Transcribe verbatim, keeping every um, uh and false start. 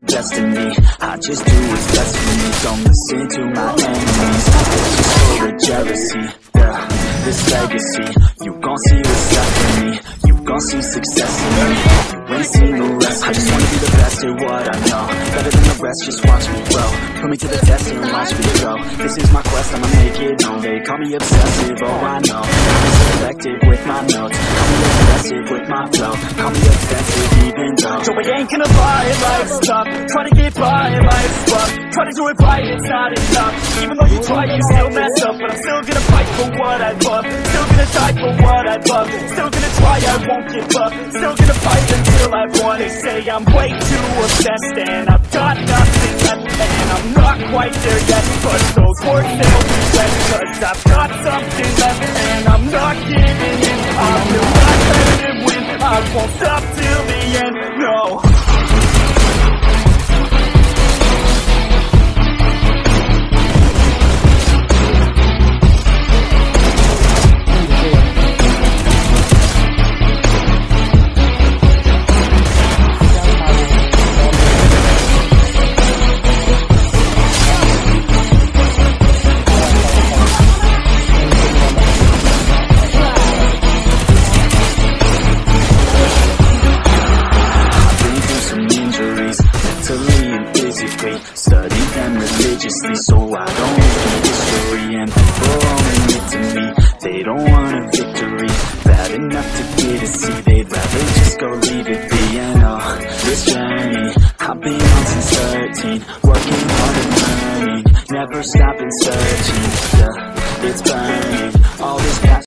destiny. I just do what's best for me. Don't listen to my enemies. Just full of jealousy. Yeah, this legacy. You gon' see what's left of me. You gon' see success in me. You ain't seen the rest. I just wanna be the best at what I know. Better than the rest, just watch me grow. Put me to the test and watch me go. This is my quest, I'ma make it known. They call me obsessive, oh I know. I'm selective with my notes. Call me aggressive with my flow. Call me offensive even though so I ain't gonna lie, life's tough. Try to get by, life's rough. Try to do it right, it's not enough. Even though you try, you still mess up. But I'm still gonna fight for what I love. Still gonna die for what I love. Still gonna try, I won't give up. Still gonna fight until I won. They say I'm way too obsessed and I've got nothing left. And I'm not quite there yet, but those words, they'll be left. Cause I've got something left and I'm not giving in. I will not let it win. I won't stop till the end, no. Study them religiously so I don't repeat history. And people only admit to me they don't want a victory bad enough to get a see. They